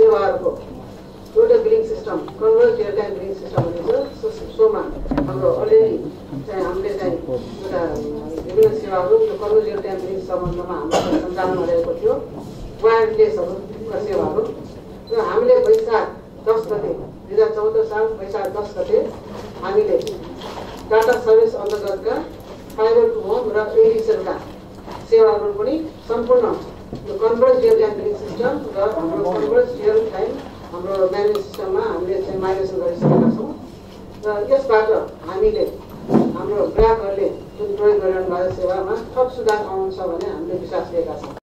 सेवाहरूको एउटा billing system converge real time billing system भनेको सोमा हाम्रो अलरेडी चाहिँ हामीले चाहिँ एउटा विभिन्न सेवाहरू यो कन्भर्ज रियल टाइम बिलिङ सम्बन्धमा हाम्रो सञ्चालन गरेको थियो वायरलेसहरूका सेवाहरू र हामीले वैशाख 10 गते 2014 साल वैशाख 10 गते हामीले डाटा सर्भिस अन्तर्गतका फाइबर टु होम र एडिसनका सेवाहरू पनि सम्पूर्ण यो converge real time billing system र हाम्रो कन्भर्ज रियल टाइम हाम्रो म्यानेजमेन्ट सिस्टममा हामीले चाहिँ माइग्रेसन गरिसकेका छौँ र यसबाट हामीले हाम्रो ग्राहकहरूले जुन प्रयोग गरिरहनु भएको सेवामा थप सुधार आउँछ भन्ने हामीले विश्वास लिएका छौँ।